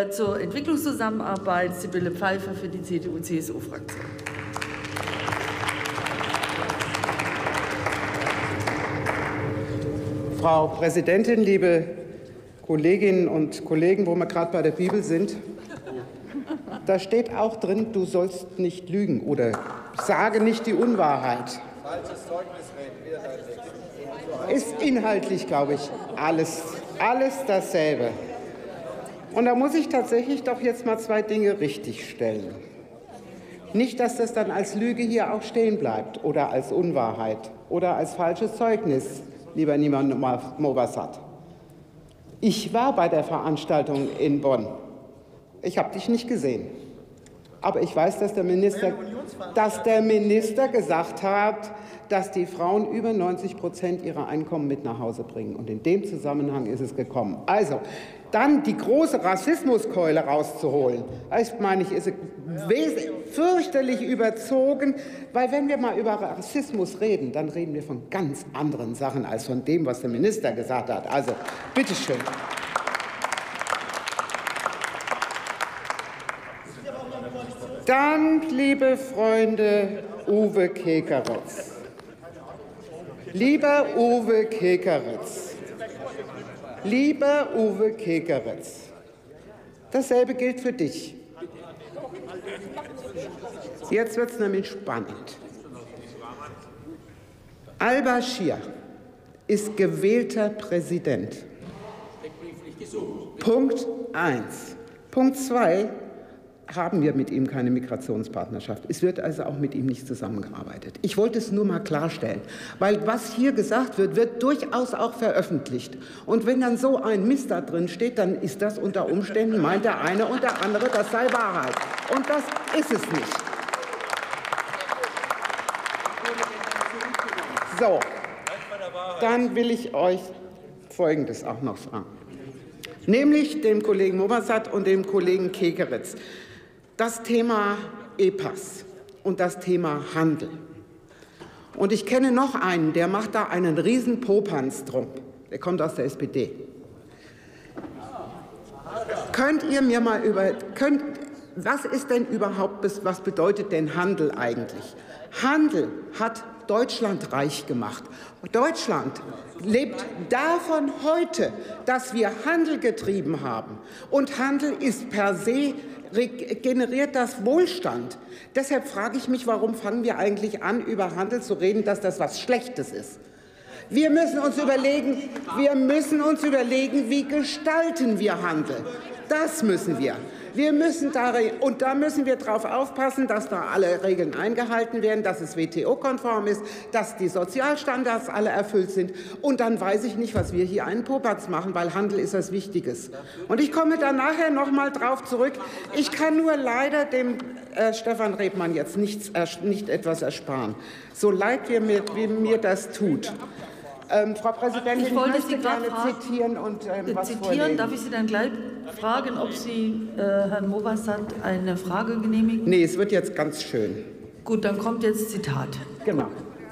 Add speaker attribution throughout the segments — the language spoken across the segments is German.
Speaker 1: Zur Entwicklungszusammenarbeit Sibylle Pfeiffer für die CDU-CSU-Fraktion.
Speaker 2: Frau Präsidentin, liebe Kolleginnen und Kollegen, wo wir gerade bei der Bibel sind, da steht auch drin, du sollst nicht lügen oder sage nicht die Unwahrheit.
Speaker 3: Falsches Zeugnis reden,
Speaker 2: Ist inhaltlich, glaube ich, alles dasselbe. Und da muss ich tatsächlich doch jetzt mal zwei Dinge richtigstellen. Nicht, dass das dann als Lüge hier auch stehen bleibt oder als Unwahrheit oder als falsches Zeugnis, lieber Niemann Movassat. Ich war bei der Veranstaltung in Bonn. Ich habe dich nicht gesehen. Aber ich weiß, dass der Minister gesagt hat, dass die Frauen über 90% ihrer Einkommen mit nach Hause bringen. Und in dem Zusammenhang ist es gekommen. Also, dann die große Rassismuskeule rauszuholen, das meine ich, ist fürchterlich überzogen, weil wenn wir mal über Rassismus reden, dann reden wir von ganz anderen Sachen als von dem, was der Minister gesagt hat. Also, bitteschön. Dann, liebe Freunde, Uwe Kekeritz. Lieber Uwe Kekeritz. Lieber Uwe Kekeritz. Dasselbe gilt für dich. Jetzt wird es nämlich spannend. Al-Bashir ist gewählter Präsident. Punkt 1. Punkt 2. Haben wir mit ihm keine Migrationspartnerschaft. Es wird also auch mit ihm nicht zusammengearbeitet. Ich wollte es nur mal klarstellen, weil was hier gesagt wird, wird durchaus auch veröffentlicht. Und wenn dann so ein Mist da drin steht, dann ist das unter Umständen, meint der eine und der andere, das sei Wahrheit. Und das ist es nicht. So, dann will ich euch Folgendes auch noch fragen. Nämlich dem Kollegen Movassat und dem Kollegen Kekeritz. Das Thema EPAS und das Thema Handel. Und ich kenne noch einen, der macht da einen riesen Popanz drum. Der kommt aus der SPD. Könnt ihr mir mal was ist denn überhaupt, was bedeutet denn Handel eigentlich? Handel hat Deutschland reich gemacht. Deutschland lebt davon heute, dass wir Handel getrieben haben. Und Handel ist per se, generiert das Wohlstand. Deshalb frage ich mich, warum fangen wir eigentlich an, über Handel zu reden, dass das was Schlechtes ist. Wir müssen uns überlegen, wie gestalten wir Handel. Das müssen wir. Und da müssen wir darauf aufpassen, dass da alle Regeln eingehalten werden, dass es WTO-konform ist, dass die Sozialstandards alle erfüllt sind. Und dann weiß ich nicht, was wir hier einen Popanz machen, weil Handel ist was Wichtiges. Und ich komme da nachher noch mal drauf zurück. Ich kann nur leider dem Stefan Rebmann jetzt nicht etwas ersparen. So leid wie mir das tut. Frau Präsidentin, ich möchte gerne zitieren und was vorlesen.
Speaker 1: Darf ich Sie dann gleich fragen, ob Sie Herrn Movassat eine Frage genehmigen?
Speaker 2: Nee, es wird jetzt ganz schön.
Speaker 1: Gut, dann kommt jetzt Zitat.
Speaker 2: Genau.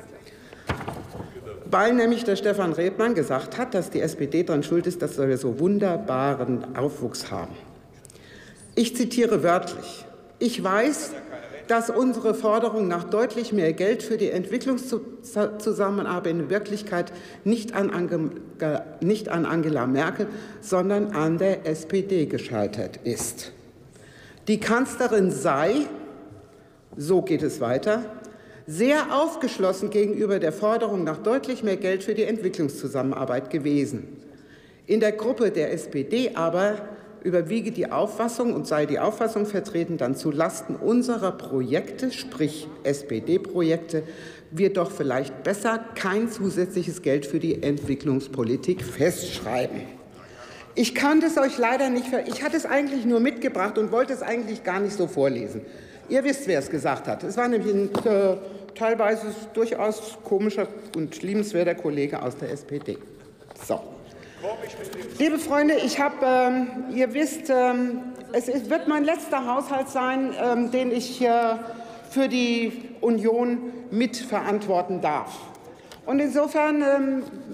Speaker 2: Weil nämlich der Stefan Rebmann gesagt hat, dass die SPD daran schuld ist, dass wir so wunderbaren Aufwuchs haben. Ich zitiere wörtlich. Ich weiß, dass unsere Forderung nach deutlich mehr Geld für die Entwicklungszusammenarbeit in Wirklichkeit nicht an Angela Merkel, sondern an der SPD gescheitert ist. Die Kanzlerin sei, so geht es weiter, sehr aufgeschlossen gegenüber der Forderung nach deutlich mehr Geld für die Entwicklungszusammenarbeit gewesen. In der Gruppe der SPD aber überwiege die Auffassung und sei die Auffassung vertreten, dann zulasten unserer Projekte, sprich SPD-Projekte, wir doch vielleicht besser kein zusätzliches Geld für die Entwicklungspolitik festschreiben. Ich kann das euch leider nicht, ich hatte es eigentlich nur mitgebracht und wollte es eigentlich gar nicht so vorlesen. Ihr wisst, wer es gesagt hat. Es war nämlich ein teilweise durchaus komischer und liebenswerter Kollege aus der SPD. So. Liebe Freunde, ihr wisst, es wird mein letzter Haushalt sein, den ich für die Union mitverantworten darf. Und insofern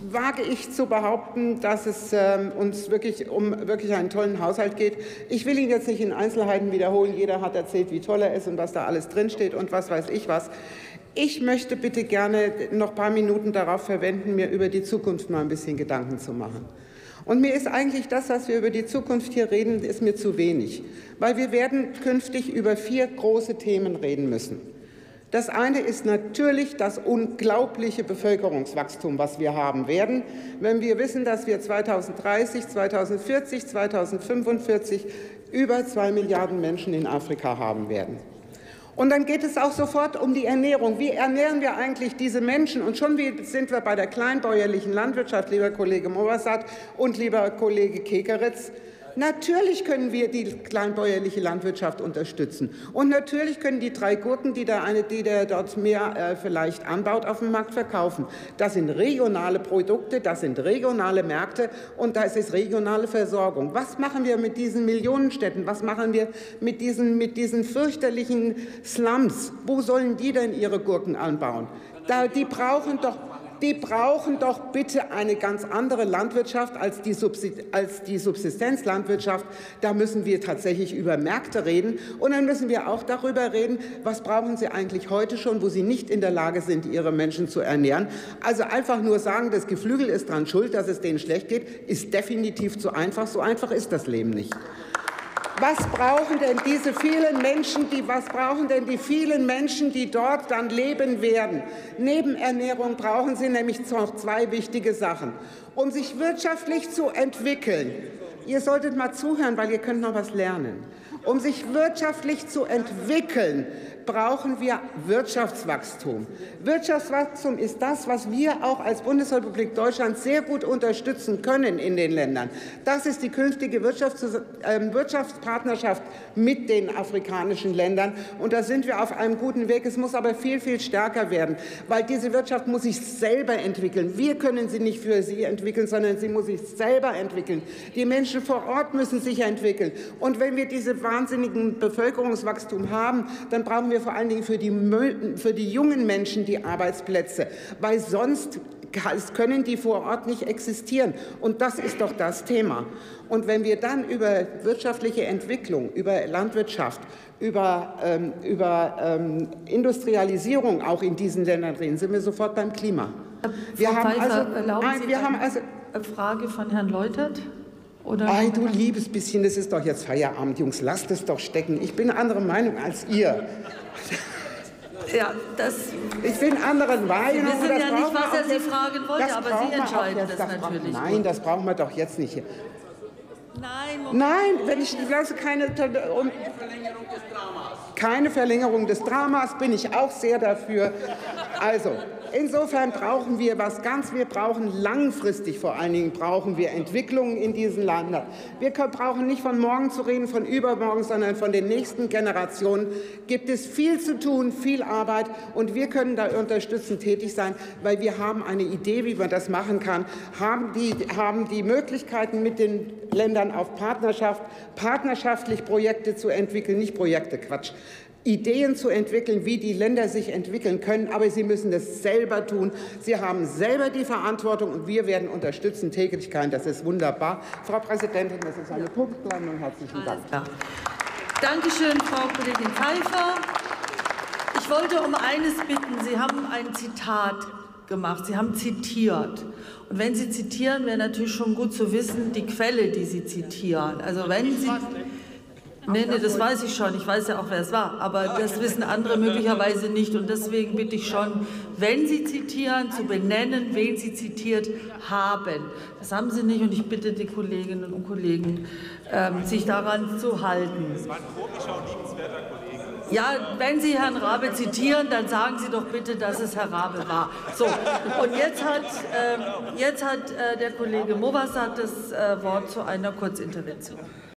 Speaker 2: wage ich zu behaupten, dass es uns wirklich um wirklich einen tollen Haushalt geht. Ich will ihn jetzt nicht in Einzelheiten wiederholen. Jeder hat erzählt, wie toll er ist und was da alles drinsteht und was weiß ich was. Ich möchte bitte gerne noch ein paar Minuten darauf verwenden, mir über die Zukunft mal ein bisschen Gedanken zu machen. Und mir ist eigentlich das, was wir über die Zukunft hier reden, ist mir zu wenig. Weil wir werden künftig über 4 große Themen reden müssen. Das eine ist natürlich das unglaubliche Bevölkerungswachstum, was wir haben werden, wenn wir wissen, dass wir 2030, 2040, 2045 über 2 Milliarden Menschen in Afrika haben werden. Und dann geht es auch sofort um die Ernährung. Wie ernähren wir eigentlich diese Menschen? Und schon sind wir bei der kleinbäuerlichen Landwirtschaft, lieber Kollege Movassat und lieber Kollege Kekeritz. Natürlich können wir die kleinbäuerliche Landwirtschaft unterstützen. Und natürlich können die 3 Gurken, die der dort mehr vielleicht anbaut, auf dem Markt verkaufen. Das sind regionale Produkte, das sind regionale Märkte und das ist regionale Versorgung. Was machen wir mit diesen Millionenstädten? Was machen wir mit diesen fürchterlichen Slums? Wo sollen die denn ihre Gurken anbauen? Die brauchen doch bitte eine ganz andere Landwirtschaft als die Subsistenzlandwirtschaft. Da müssen wir tatsächlich über Märkte reden. Und dann müssen wir auch darüber reden, was brauchen sie eigentlich heute schon, wo sie nicht in der Lage sind, ihre Menschen zu ernähren. Also einfach nur sagen, das Geflügel ist dran schuld, dass es denen schlecht geht, ist definitiv zu einfach. So einfach ist das Leben nicht. Was brauchen denn die vielen Menschen, die dort dann leben werden? Neben Ernährung brauchen sie nämlich noch 2 wichtige Sachen. Um sich wirtschaftlich zu entwickeln, ihr solltet mal zuhören, weil ihr könnt noch was lernen. Um sich wirtschaftlich zu entwickeln, brauchen wir Wirtschaftswachstum. Wirtschaftswachstum ist das, was wir auch als Bundesrepublik Deutschland sehr gut unterstützen können in den Ländern. Das ist die künftige Wirtschaftspartnerschaft mit den afrikanischen Ländern. Und da sind wir auf einem guten Weg. Es muss aber viel, viel stärker werden, weil diese Wirtschaft muss sich selber entwickeln. Wir können sie nicht für sie entwickeln, sondern sie muss sich selber entwickeln. Die Menschen vor Ort müssen sich entwickeln. Und wenn wir diese wahnsinnigen Bevölkerungswachstum haben, dann brauchen wir vor allen Dingen für die jungen Menschen die Arbeitsplätze, weil sonst können die vor Ort nicht existieren. Und das ist doch das Thema. Und wenn wir dann über wirtschaftliche Entwicklung, über Landwirtschaft, über Industrialisierung auch in diesen Ländern reden, sind wir sofort beim Klima.
Speaker 1: Frau Pfeiffer, erlauben Sie eine Frage von Herrn Leutert?
Speaker 2: Ei, du liebes bisschen, das ist doch jetzt Feierabend, Jungs, lasst es doch stecken. Ich bin anderer Meinung als ihr.
Speaker 1: Ja,
Speaker 2: ich bin anderer Meinung.
Speaker 1: Sie wissen ja nicht, was er Sie fragen wollte, aber Sie entscheiden das natürlich.
Speaker 2: Nein, das brauchen wir doch jetzt nicht.
Speaker 1: Nein,
Speaker 2: wenn ich lasse keine Verlängerung des Dramas, bin ich auch sehr dafür. Also, insofern brauchen wir wir brauchen langfristig vor allen Dingen Entwicklungen in diesen Ländern. Wir brauchen nicht von morgen zu reden, von übermorgen, sondern von den nächsten Generationen gibt es viel zu tun, viel Arbeit und wir können da unterstützend tätig sein, weil wir haben eine Idee, wie man das machen kann, haben die Möglichkeiten mit den Ländern auf partnerschaftlich Projekte zu entwickeln, nicht Projekte, Quatsch. Ideen zu entwickeln, wie die Länder sich entwickeln können, aber sie müssen das selber tun. Sie haben selber die Verantwortung und wir werden unterstützend tätig sein. Das ist wunderbar. Frau Präsidentin, das ist eine Punktlandung. Herzlichen Dank.
Speaker 1: Danke schön, Frau Kollegin Pfeiffer. Ich wollte um eines bitten. Sie haben ein Zitat gemacht. Sie haben zitiert. Und wenn Sie zitieren, wäre natürlich schon gut zu wissen, die Quelle, die Sie zitieren. Also wenn Sie... Nee, das weiß ich schon. Ich weiß ja auch, wer es war. Aber das wissen andere möglicherweise nicht. Und deswegen bitte ich schon, wenn Sie zitieren, zu benennen, wen Sie zitiert haben. Das haben Sie nicht. Und ich bitte die Kolleginnen und Kollegen, sich daran zu halten. Das war ein komischer und liebenswerter Kollege. Ja, wenn Sie Herrn Raabe zitieren, dann sagen Sie doch bitte, dass es Herr Raabe war. So, und jetzt hat der Kollege Movassat das Wort zu einer Kurzintervention.